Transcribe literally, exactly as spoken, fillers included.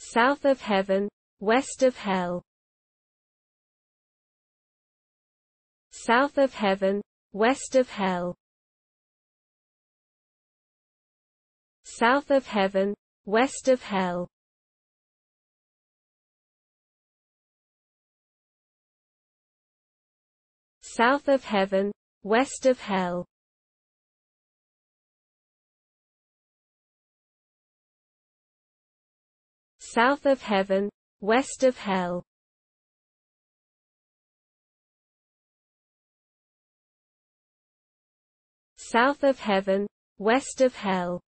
south of heaven, west of hell. South of heaven, west of hell. South of heaven, west of hell. South of heaven, west of hell. South of heaven, west of hell. South of heaven, west of hell.